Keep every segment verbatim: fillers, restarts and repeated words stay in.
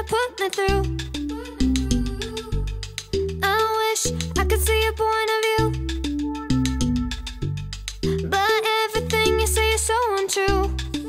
put me through. I wish I could see your point of view, but everything you say is so untrue.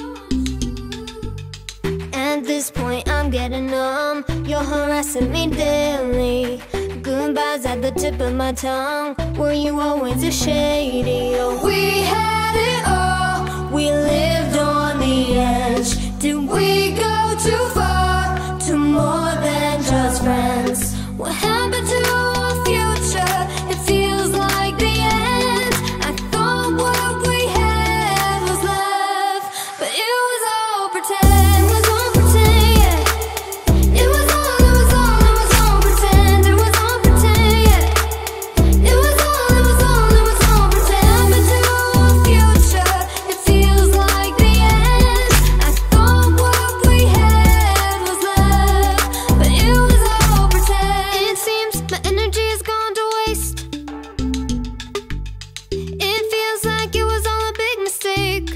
At this point I'm getting numb. You're harassing me daily. Goodbyes at the tip of my tongue. Were you always a shady? Oh, we had it all. We lived on the edge. Did we go too far? To more than just friends? What happened to our future? It feels like the end. I thought what we had was left, but it was all pretend. It was all pretend, yeah. It was all, it was all, it was all pretend. It was all pretend, yeah. It was all, it was all, it was all pretend. But to our future, it feels like the end. I thought what we had was left, but it was all pretend. It seems my energy has gone to waste. It feels like it was all a big mistake.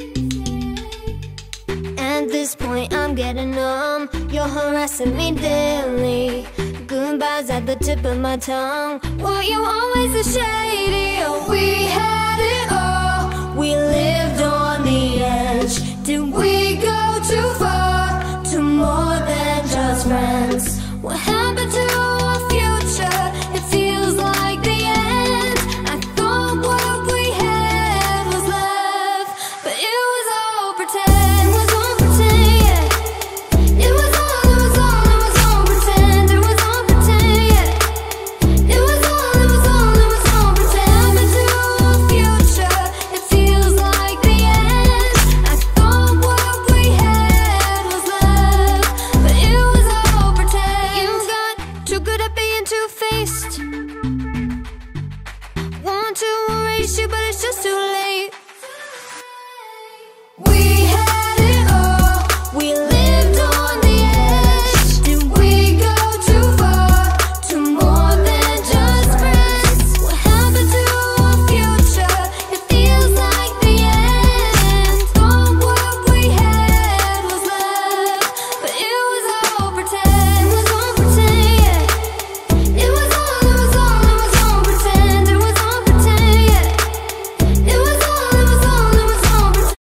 At this point I'm getting numb. You're harassing me daily. Goodbyes at the tip of my tongue. Were you always a shady? Oh, we had it all. We lived on the edge. Did we go too far? To more than just friends? What happened to